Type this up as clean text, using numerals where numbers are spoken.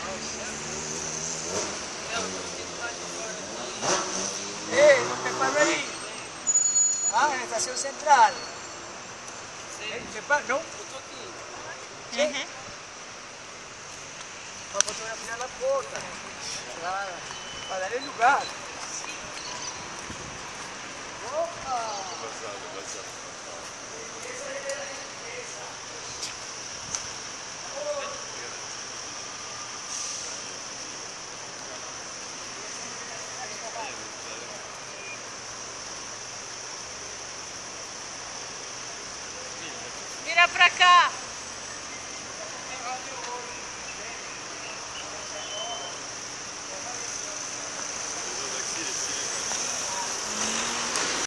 Ei, não prepara aí. Ah, é estação central. Prepara, não? Eu tô aqui. Uhum. Para fotografiar na porta. Para darle lugar. Opa! Vira pra cá.